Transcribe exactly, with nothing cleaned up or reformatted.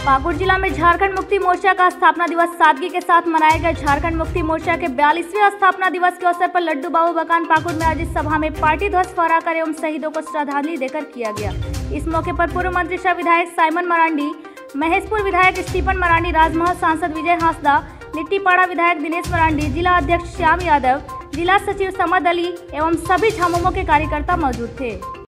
पाकुड़ जिला में झारखंड मुक्ति मोर्चा का स्थापना दिवस सादगी के साथ मनाया गया। झारखंड मुक्ति मोर्चा के बयालीसवें स्थापना दिवस के अवसर पर लड्डू बाबू बकान पाकुड़ में आयोजित सभा में पार्टी ध्वज फहराकर एवं शहीदों को श्रद्धांजलि देकर किया गया। इस मौके पर पूर्व मंत्री सह विधायक साइमन मरांडी, महेशपुर विधायक स्टीफन मरांडी, राजमहल सांसद विजय हांसदा, लिट्टीपाड़ा विधायक दिनेश मरांडी, जिला अध्यक्ष श्याम यादव, जिला सचिव समद अली एवं सभी झामुमो के कार्यकर्ता मौजूद थे।